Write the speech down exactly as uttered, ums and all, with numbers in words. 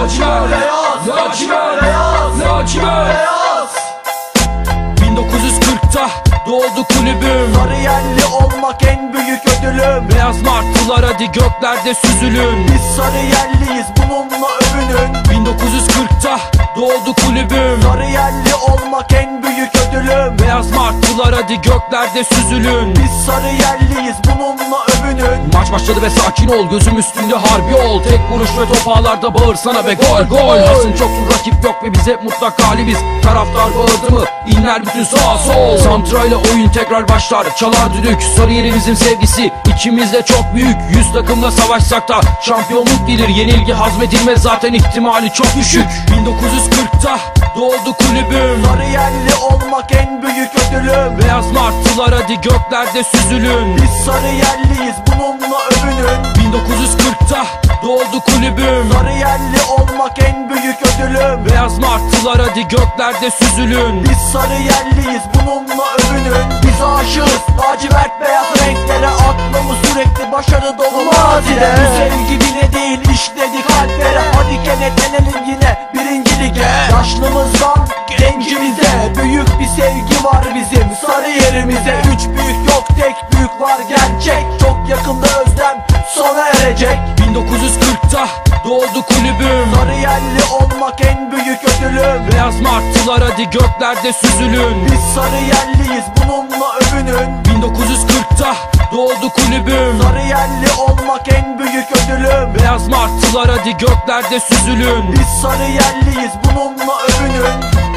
lacivert, beyaz, lacivert, beyaz, lacivert. beyaz. bin dokuz yüz kırkta doğdu kulübüm. Sarıyerli olmak en büyük ödülüm. Beyaz martılar hadi göklerde süzülün. Biz Sarıyerliyiz, bununla övünün. bin dokuz yüz kırkta doğdu kulübüm. Sarıyerli olmak en büyük ödülüm. Beyaz martılar hadi göklerde süzülün. Biz Sarıyerliyiz, bununla övünün. Maç başladı ve sakin ol, gözüm üstünde harbi ol. Tek vuruş ve top ağlarda bağırsana ve gol gol. Hasım çoktur, rakip yok ve biz hep mutlak galibiz. Taraftar bağırdı mı inler bütün sağ sol. Santrayla oyun tekrar başlar, çalar düdük. Sarıyer'in bizim sevgisi içimizde çok büyük. Yüz takımla savaşsak da şampiyonluk gelir. Yenilgi hazmedilmez zaten, ihtimali çok düşük. bin dokuz yüz kırkta doğdu kulübüm. Sarıyerli olmak en büyük ödülüm. Beyaz martılar hadi göklerde süzülün. Biz Sarıyerliyiz, bununla övünün. bin dokuz yüz kırkta doğdu kulübüm. Sarıyerli olmak en büyük ödülüm. Beyaz martılar hadi göklerde süzülün. Biz Sarıyerliyiz, bununla övünün. Biz aşığız lacivert beyaz renklere. Aklımız sürekli başarı dolu mazide. Bu sevgi bile değil, işledi kalplere. Hadi kenetlenelim yine birinci lige. Yaşlımızdan gencimize büyük bir sevgi var bizim Sarıyer'imize. Üç büyük yok, tek büyük var gerçek. Çok yakında özlem sona erecek. bin dokuz yüz kırkta doğdu kulübüm. Sarıyerli olmak en büyük ödülüm. Beyaz martılar hadi göklerde süzülün. Biz Sarıyerliyiz, bununla övünün. bin dokuz yüz kırkta doğdu kulübüm. Sarıyerli olmak en büyük ödülüm. Beyaz martılar hadi göklerde süzülün. Biz Sarıyerliyiz, bununla övünün.